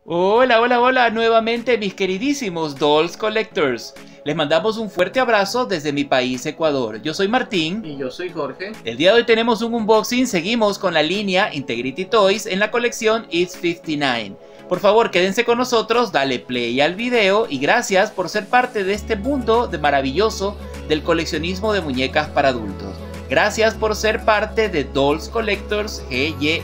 Hola, hola, hola nuevamente mis queridísimos Dolls Collectors. Les mandamos un fuerte abrazo desde mi país, Ecuador. Yo soy Martín. Y yo soy Jorge. El día de hoy tenemos un unboxing. Seguimos con la línea Integrity Toys en la colección It's 59. Por favor, quédense con nosotros, dale play al video y gracias por ser parte de este mundo maravilloso del coleccionismo de muñecas para adultos. Gracias por ser parte de Dolls Collectors GYE.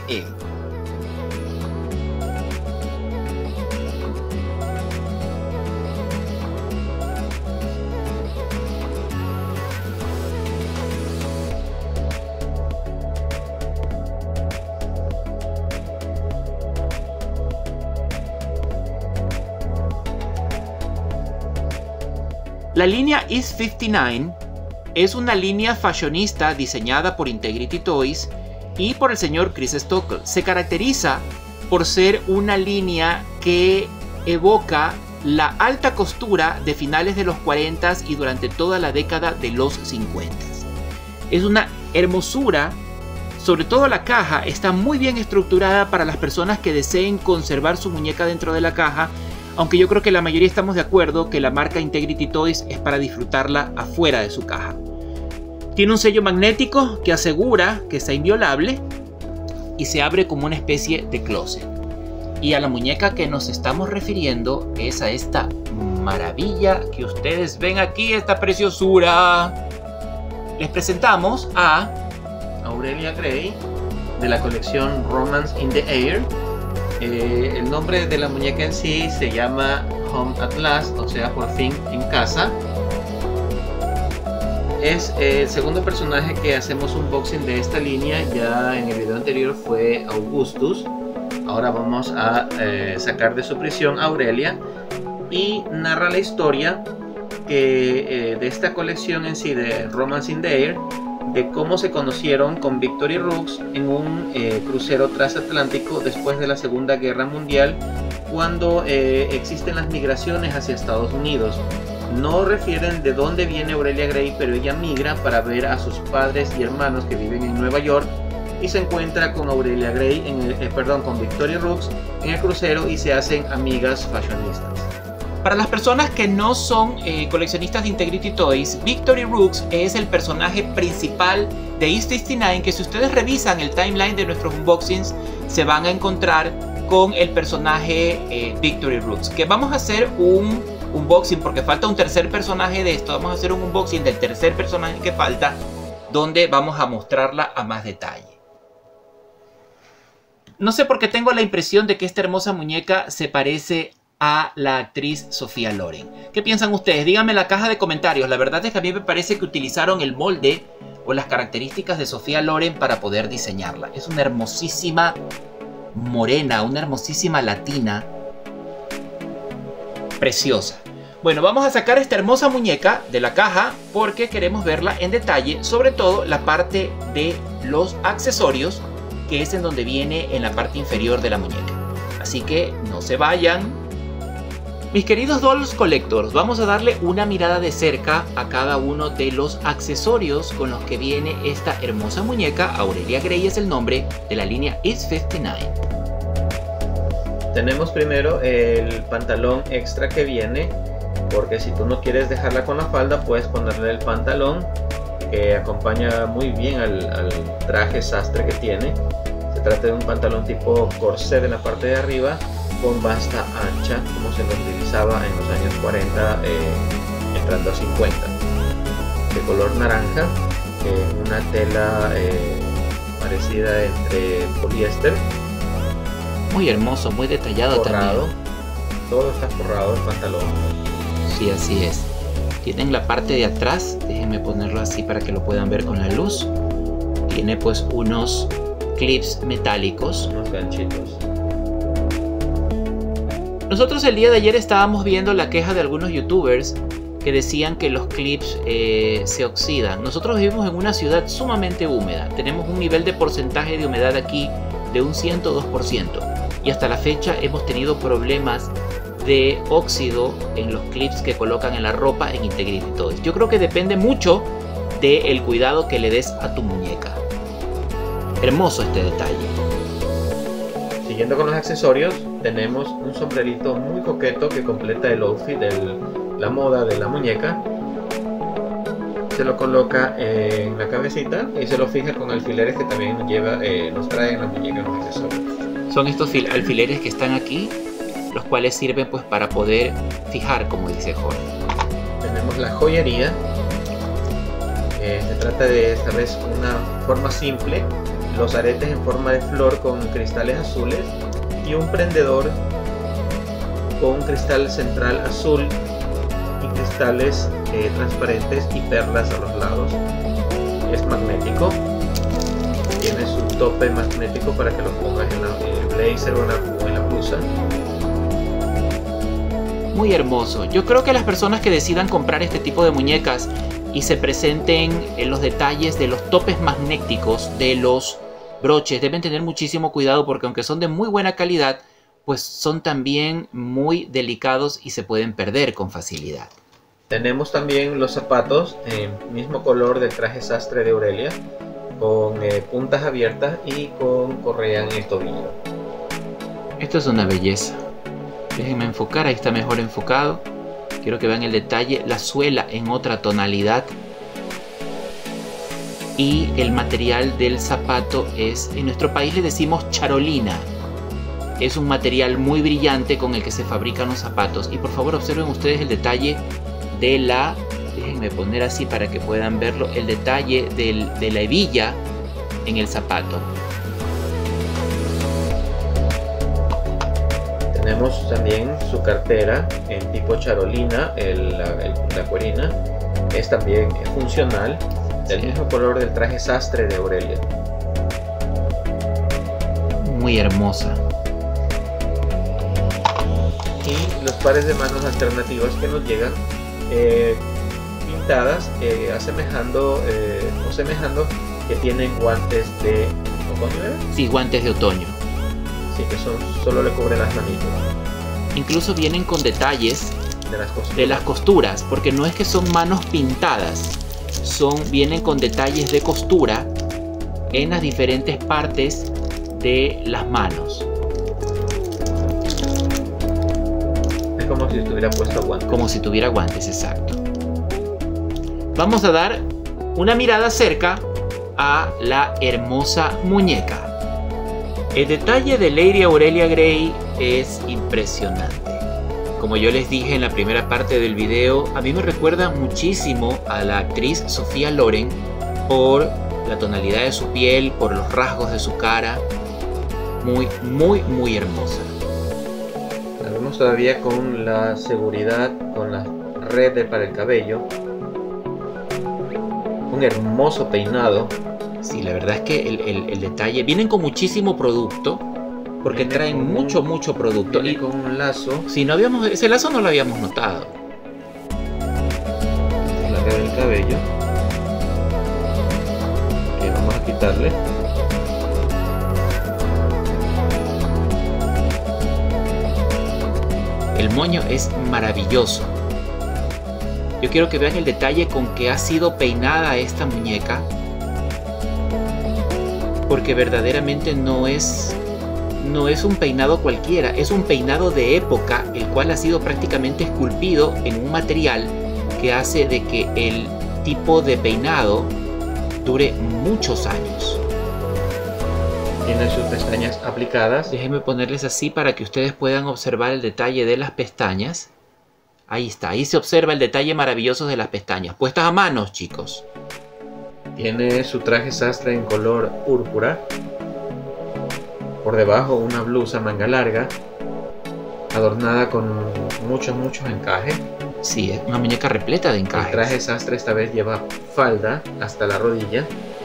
La línea It's 59 es una línea fashionista diseñada por Integrity Toys y por el señor Chris Stockel. Se caracteriza por ser una línea que evoca la alta costura de finales de los 40s y durante toda la década de los 50s. Es una hermosura, sobre todo la caja está muy bien estructurada para las personas que deseen conservar su muñeca dentro de la caja. Aunque yo creo que la mayoría estamos de acuerdo que la marca Integrity Toys es para disfrutarla afuera de su caja. Tiene un sello magnético que asegura que está inviolable y se abre como una especie de closet. Y a la muñeca que nos estamos refiriendo es a esta maravilla que ustedes ven aquí, esta preciosura. Les presentamos a Aurelia Gray de la colección Romance in the Air. El nombre de la muñeca en sí se llama Home at Last, o sea, por fin en casa. Es el segundo personaje que hacemos unboxing de esta línea. Ya en el video anterior fue Augustus. Ahora vamos a sacar de su prisión a Aurelia y narra la historia de esta colección en sí de Romance in the Air, de cómo se conocieron con Victory Rooks en un crucero transatlántico después de la Segunda Guerra Mundial, cuando existen las migraciones hacia Estados Unidos. No refieren de dónde viene Aurelia Gray, pero ella migra para ver a sus padres y hermanos que viven en Nueva York y se encuentra con Aurelia Gray, con Victory Rooks en el crucero y se hacen amigas fashionistas. Para las personas que no son coleccionistas de Integrity Toys, Victory Rooks es el personaje principal de It's 59, que si ustedes revisan el timeline de nuestros unboxings se van a encontrar con el personaje Victory Rooks. Que vamos a hacer un unboxing porque falta un tercer personaje de esto. Vamos a hacer un unboxing del tercer personaje que falta, donde vamos a mostrarla a más detalle. No sé por qué tengo la impresión de que esta hermosa muñeca se parece a la actriz Sofía Loren. ¿Qué piensan ustedes? Díganme en la caja de comentarios. La verdad es que a mí me parece que utilizaron el molde o las características de Sofía Loren para poder diseñarla. Es una hermosísima morena, una hermosísima latina, preciosa. Bueno, vamos a sacar esta hermosa muñeca de la caja porque queremos verla en detalle, sobre todo la parte de los accesorios, que es en donde viene en la parte inferior de la muñeca. Así que no se vayan. Mis queridos Dolls Collectors, vamos a darle una mirada de cerca a cada uno de los accesorios con los que viene esta hermosa muñeca. Aurelia Gray es el nombre de la línea It's 59. Tenemos primero el pantalón extra que viene, porque si tú no quieres dejarla con la falda, puedes ponerle el pantalón, que acompaña muy bien al traje sastre que tiene. Se trata de un pantalón tipo corset en la parte de arriba, con basta ancha, como se lo utilizaba en los años 40 entrando a 50, de color naranja, una tela parecida entre poliéster, muy hermoso, muy detallado, forrado, también. Todo está forrado el pantalón. Sí, así es. Tienen la parte de atrás, déjenme ponerlo así para que lo puedan ver con la luz. Tiene pues unos clips metálicos, unos ganchitos. Nosotros el día de ayer estábamos viendo la queja de algunos youtubers que decían que los clips se oxidan. Nosotros vivimos en una ciudad sumamente húmeda. Tenemos un nivel de porcentaje de humedad aquí de un 102%. Y hasta la fecha hemos tenido problemas de óxido en los clips que colocan en la ropa en Integrity Toys. Yo creo que depende mucho del cuidado que le des a tu muñeca. Hermoso este detalle. Siguiendo con los accesorios, tenemos un sombrerito muy coqueto que completa el outfit de la moda de la muñeca. Se lo coloca en la cabecita y se lo fija con alfileres que también nos traen la muñeca en los accesorios. Son estos alfileres que están aquí, los cuales sirven pues para poder fijar, como dice Jorge. Tenemos la joyería. Se trata de esta vez una forma simple, los aretes en forma de flor con cristales azules y un prendedor con un cristal central azul y cristales transparentes y perlas a los lados. Es magnético, tiene su tope magnético para que lo pongas en el blazer o en la blusa. Muy hermoso. Yo creo que las personas que decidan comprar este tipo de muñecas y se presenten en los detalles de los topes magnéticos de los broches deben tener muchísimo cuidado, porque aunque son de muy buena calidad, pues son también muy delicados y se pueden perder con facilidad. Tenemos también los zapatos en mismo color del traje sastre de Aurelia, con puntas abiertas y con correa en el tobillo. Esto es una belleza. Déjenme enfocar, ahí está mejor enfocado. Quiero que vean el detalle, la suela en otra tonalidad. Y el material del zapato es, en nuestro país le decimos charolina. Es un material muy brillante con el que se fabrican los zapatos. Y por favor observen ustedes el detalle de la, déjenme poner así para que puedan verlo, el detalle de la hebilla en el zapato. Tenemos también su cartera en tipo charolina, la cuerina. Es también funcional, del mismo color del traje sastre de Aurelia. Muy hermosa. Y los pares de manos alternativas que nos llegan pintadas, semejando que tienen guantes de otoño. Sí, guantes de otoño. Sí, que solo le cubren las manitos. Incluso vienen con detalles de las costuras, porque no es que son manos pintadas, vienen con detalles de costura en las diferentes partes de las manos. Es como si estuviera puesto guantes. Como si tuviera guantes, exacto. Vamos a dar una mirada cerca a la hermosa muñeca. El detalle de Lady Aurelia Grey es impresionante. Como yo les dije en la primera parte del video, a mí me recuerda muchísimo a la actriz Sofía Loren por la tonalidad de su piel, por los rasgos de su cara. Muy, muy, muy hermosa. La vemos todavía con la seguridad, con la red para el cabello. Un hermoso peinado. Sí, la verdad es que el detalle... Vienen con muchísimo producto, porque traen mucho producto. Y con un lazo. Sí, ese lazo no lo habíamos notado. La red del cabello. Que vamos a quitarle. El moño es maravilloso. Yo quiero que vean el detalle con que ha sido peinada esta muñeca, porque verdaderamente no es un peinado cualquiera, es un peinado de época, el cual ha sido prácticamente esculpido en un material que hace de que el tipo de peinado dure muchos años. Tiene sus pestañas aplicadas. Déjenme ponerles así para que ustedes puedan observar el detalle de las pestañas. Ahí está, ahí se observa el detalle maravilloso de las pestañas, puestas a manos, chicos. Tiene su traje sastre en color púrpura. Por debajo una blusa manga larga, adornada con muchos encajes. Sí, es una muñeca repleta de encajes. El traje sastre esta vez lleva falda hasta la rodilla.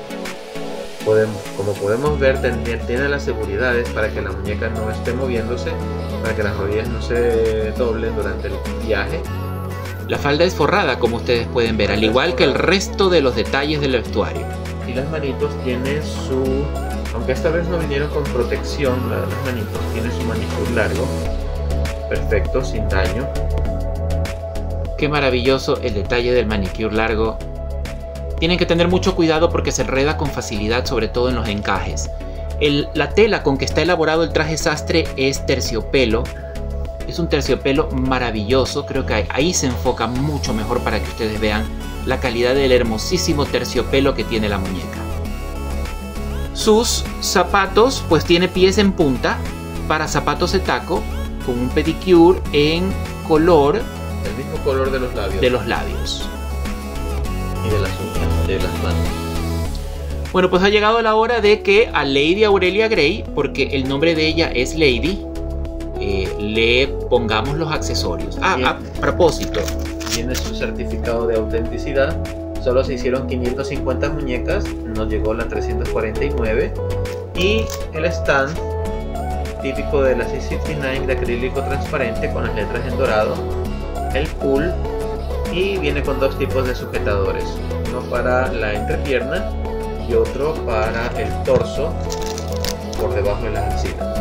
Como podemos ver, tiene las seguridades para que la muñeca no esté moviéndose, para que las rodillas no se doblen durante el viaje. La falda es forrada, como ustedes pueden ver, al igual que el resto de los detalles del vestuario. Y las manitos tienen su... Aunque esta vez no vinieron con protección, las manitos tienen su manicure largo. Perfecto, sin daño. Qué maravilloso el detalle del manicure largo. Tienen que tener mucho cuidado porque se enreda con facilidad, sobre todo en los encajes. La tela con que está elaborado el traje sastre es terciopelo. Es un terciopelo maravilloso. Creo que ahí se enfoca mucho mejor para que ustedes vean la calidad del hermosísimo terciopelo que tiene la muñeca. Sus zapatos, pues tiene pies en punta para zapatos de taco, con un pedicure en color... El mismo color de los labios. De los labios. Y de las uñas, de las manos. Bueno, pues ha llegado la hora de que a Lady Aurelia Grey, porque el nombre de ella es Lady, le pongamos los accesorios. A propósito. Tiene su certificado de autenticidad. Solo se hicieron 550 muñecas, nos llegó la 349. Y el stand típico de la 659 de acrílico transparente con las letras en dorado. El pull, y viene con dos tipos de sujetadores. Uno para la entrepierna y otro para el torso por debajo de las axilas.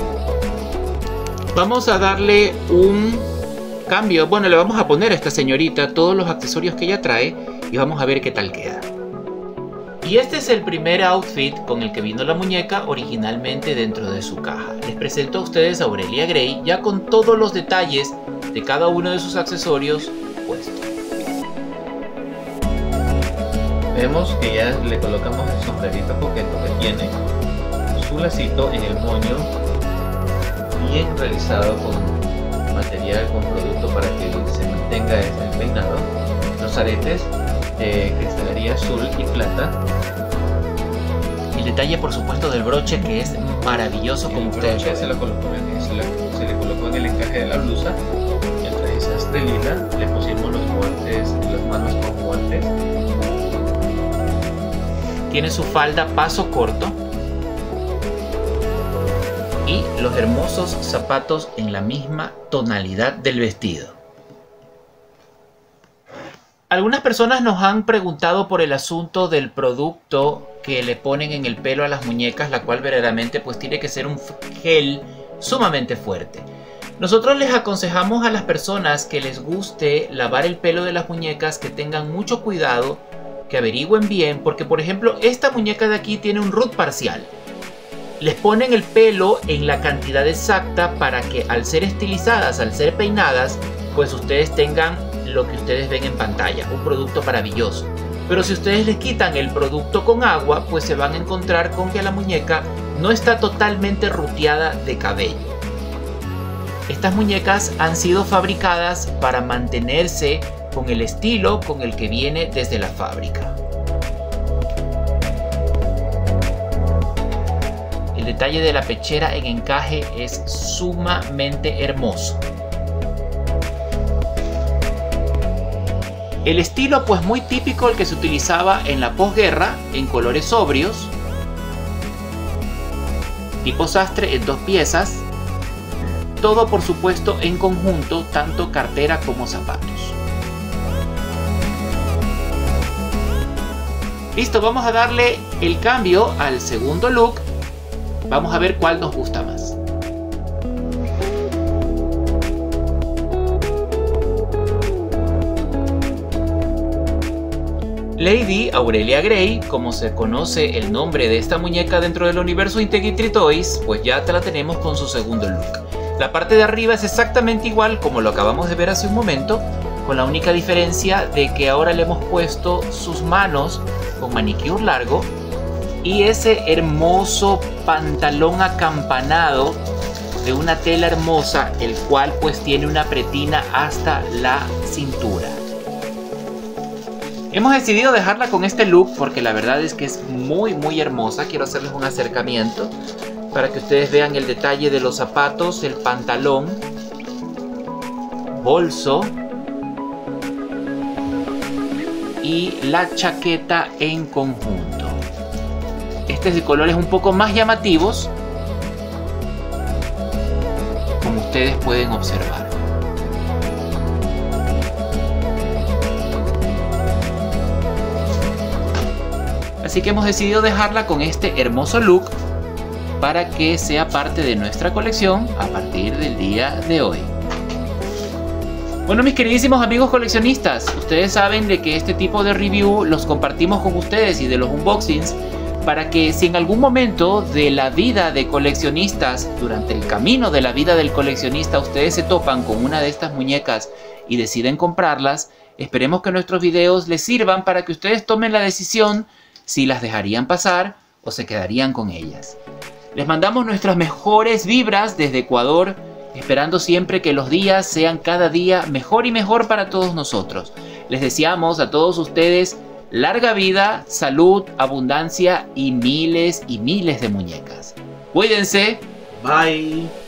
Vamos a darle un cambio. Bueno, le vamos a poner a esta señorita todos los accesorios que ella trae y vamos a ver qué tal queda. Y este es el primer outfit con el que vino la muñeca originalmente dentro de su caja. Les presento a ustedes a Aurelia Grey ya con todos los detalles de cada uno de sus accesorios puestos. Vemos que ya le colocamos el sombrerito coqueto que tiene, su lacito en el moño, bien realizado con material, con producto para que se mantenga el peinado, los aretes de cristalería azul y plata. El detalle, por supuesto, del broche, que es maravilloso, como ustedes ven. Se le colocó en el encaje de la blusa. El traje sastre lila, le pusimos los guantes, las manos con guantes. Tiene su falda paso corto y los hermosos zapatos en la misma tonalidad del vestido. Algunas personas nos han preguntado por el asunto del producto que le ponen en el pelo a las muñecas, la cual verdaderamente pues tiene que ser un gel sumamente fuerte. Nosotros les aconsejamos a las personas que les guste lavar el pelo de las muñecas que tengan mucho cuidado, que averigüen bien, porque por ejemplo esta muñeca de aquí tiene un root parcial. Les ponen el pelo en la cantidad exacta para que al ser estilizadas, al ser peinadas, pues ustedes tengan lo que ustedes ven en pantalla, un producto maravilloso. Pero si ustedes les quitan el producto con agua, pues se van a encontrar con que la muñeca no está totalmente ruteada de cabello. Estas muñecas han sido fabricadas para mantenerse con el estilo con el que viene desde la fábrica. El detalle de la pechera en encaje es sumamente hermoso. El estilo pues muy típico, el que se utilizaba en la posguerra, en colores sobrios, tipo sastre en 2 piezas, todo por supuesto en conjunto, tanto cartera como zapatos. Listo, vamos a darle el cambio al segundo look. Vamos a ver cuál nos gusta más. Lady Aurelia Grey, como se conoce el nombre de esta muñeca dentro del universo Integrity Toys, pues ya te la tenemos con su segundo look. La parte de arriba es exactamente igual como lo acabamos de ver hace un momento, con la única diferencia de que ahora le hemos puesto sus manos con manicure largo y ese hermoso pantalón acampanado de una tela hermosa, el cual pues tiene una pretina hasta la cintura. Hemos decidido dejarla con este look porque la verdad es que es muy hermosa. Quiero hacerles un acercamiento para que ustedes vean el detalle de los zapatos, el pantalón, bolso y la chaqueta en conjunto. Este es de colores un poco más llamativos, como ustedes pueden observar. Así que hemos decidido dejarla con este hermoso look para que sea parte de nuestra colección a partir del día de hoy. Bueno, mis queridísimos amigos coleccionistas, ustedes saben de que este tipo de review los compartimos con ustedes y de los unboxings para que si en algún momento de la vida de coleccionistas, durante el camino de la vida del coleccionista, ustedes se topan con una de estas muñecas y deciden comprarlas, esperemos que nuestros videos les sirvan para que ustedes tomen la decisión si las dejarían pasar o se quedarían con ellas. Les mandamos nuestras mejores vibras desde Ecuador, esperando siempre que los días sean cada día mejor y mejor para todos nosotros. Les deseamos a todos ustedes larga vida, salud, abundancia y miles de muñecas. Cuídense. Bye.